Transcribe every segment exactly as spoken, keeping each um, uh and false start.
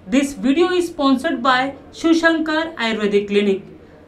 This video is sponsored by Shushankar Ayurvedic Clinic.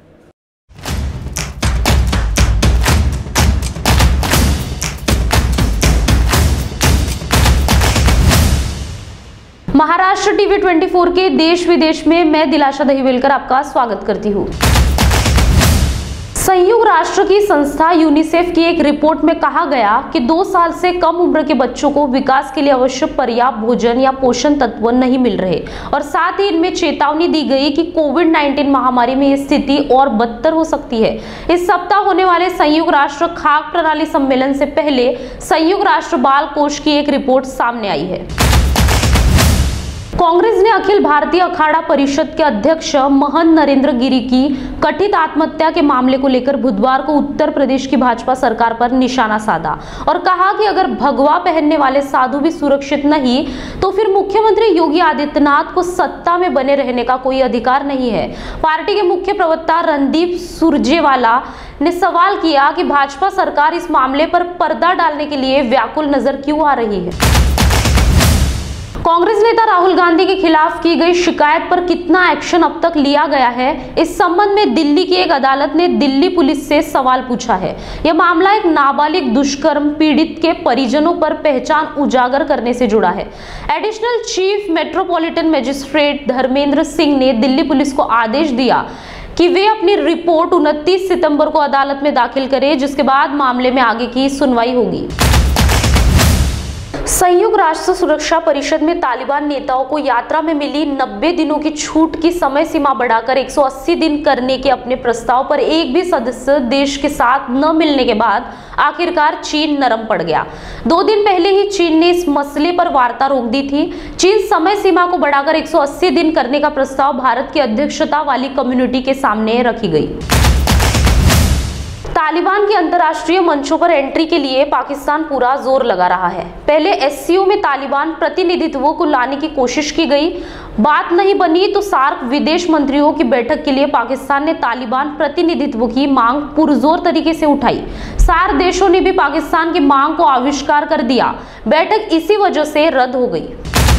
Maharashtra TV चौबीस के देश विदेश में मैं दिलाशा दहीवेलकर आपका स्वागत करती हूँ। संयुक्त राष्ट्र की संस्था यूनिसेफ की एक रिपोर्ट में कहा गया कि दो साल से कम उम्र के बच्चों को विकास के लिए आवश्यक पर्याप्त भोजन या पोषण तत्व नहीं मिल रहे और साथ ही इनमें चेतावनी दी गई कि कोविड उन्नीस महामारी में यह स्थिति और बदतर हो सकती है। इस सप्ताह होने वाले संयुक्त राष्ट्र खाद्य प्रणाली सम्मेलन से पहले संयुक्त राष्ट्र बाल कोष की एक रिपोर्ट सामने आई है। कांग्रेस ने अखिल भारतीय अखाड़ा परिषद के अध्यक्ष महंत नरेंद्र गिरी की कथित आत्महत्या के मामले को लेकर बुधवार को उत्तर प्रदेश की भाजपा सरकार पर निशाना साधा और कहा कि अगर भगवा पहनने वाले साधु भी सुरक्षित नहीं तो फिर मुख्यमंत्री योगी आदित्यनाथ को सत्ता में बने रहने का कोई अधिकार नहीं है। पार्टी के मुख्य प्रवक्ता रणदीप सुरजेवाला ने सवाल किया कि भाजपा सरकार इस मामले पर पर्दा डालने के लिए व्याकुल नजर क्यों आ रही है। कांग्रेस नेता राहुल गांधी के खिलाफ की गई शिकायत पर कितना एक्शन अब तक लिया गया है, इस संबंध में दिल्ली की एक अदालत ने दिल्ली पुलिस से सवाल पूछा है। यह मामला एक नाबालिग दुष्कर्म पीड़ित के परिजनों पर पहचान उजागर करने से जुड़ा है। Additional chief metropolitan magistrate Dharmendra Singh ने दिल्ली पुलिस को आदेश दिया कि वे अपनी रिपोर्ट उनतीस सितंबर को अदालत में दाखिल करें, जिसके बाद मामले में आगे की सुनवाई होगी। संयुक्त राष्ट्र सुरक्षा परिषद में तालिबान नेताओं को यात्रा में मिली नब्बे दिनों की छूट की समय सीमा बढ़ाकर एक सौ अस्सी दिन करने के अपने प्रस्ताव पर एक भी सदस्य देश के साथ न मिलने के बाद आखिरकार चीन नरम पड़ गया। दो दिन पहले ही चीन ने इस मसले पर वार्ता रोक दी थी। चीन समय सीमा को बढ़ाकर एक सौ अस्सी दिन करने का प्रस्ताव भारत की अध्यक्षता वाली कम्युनिटी के सामने रखी गई। तालिबान की अंतर्राष्ट्रीय मंचों पर एंट्री के लिए पाकिस्तान पूरा जोर लगा रहा है। पहले एससीओ में तालिबान प्रतिनिधित्व को लाने की कोशिश की गई, बात नहीं बनी तो सार्क विदेश मंत्रियों की बैठक के लिए पाकिस्तान ने तालिबान प्रतिनिधित्व की मांग पुरजोर तरीके से उठाई। सार्क देशों ने भी पाकिस्तान की मांग को अस्वीकार कर दिया। बैठक इसी वजह से रद्द हो गई।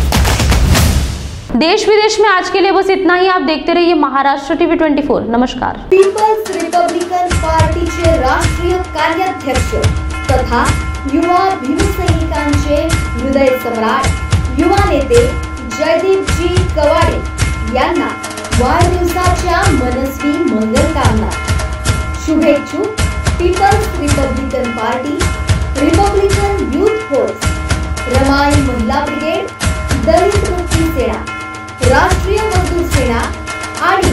देश विदेश में आज के लिए बस इतना ही। आप देखते रहिए महाराष्ट्र टीवी चौबीस। नमस्कार। पीपल्स रिपब्लिकन पार्टीचे राष्ट्रीय कार्याध्यक्ष तथा युवा भीमसैनिकांचे हृदय सम्राट युवा नेते जयदीपजी कवाडे यांना वाढदिवसाच्या मनस्वी मंगलकामना। शुभेच्छुक people's republican party, republican youth force, Ramai महिला ब्रिगेड, दलित मुक्ती सेना, राष्ट्रीय मजदूर सेना आणि